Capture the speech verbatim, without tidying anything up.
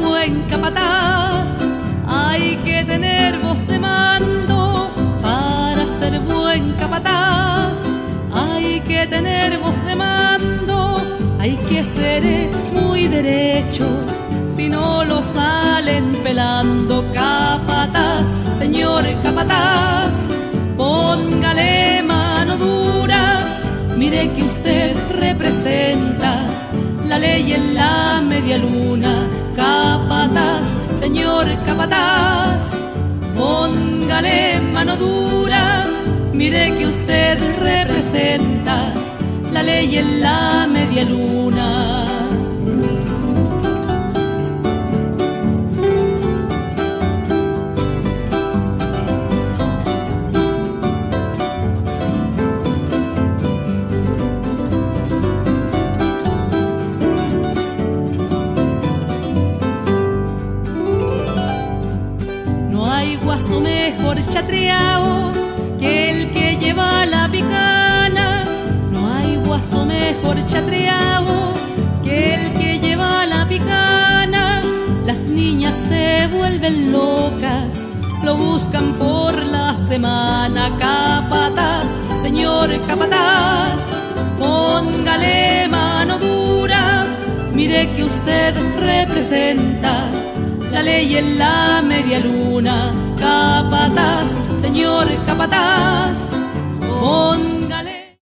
buen capataz hay que tener voz de mando. Para ser buen capataz hay que tener voz de mando. Hay que ser muy derecho, si no lo salen pelando. Capataz, señor capataz, póngale mano dura. Mire que usted representa la ley en la media luna. Capataz, señor capataz, póngale mano dura. Mire que usted representa la ley en la media luna. No hay guaso mejor chatreao que el que lleva la picana. No hay guaso mejor chatreao que el que lleva la picana. Las niñas se vuelven locas, lo buscan por la semana. Capataz, señor capataz, póngale mano dura. Mire que usted representa la ley en la media luna. Capataz, señor capataz, póngale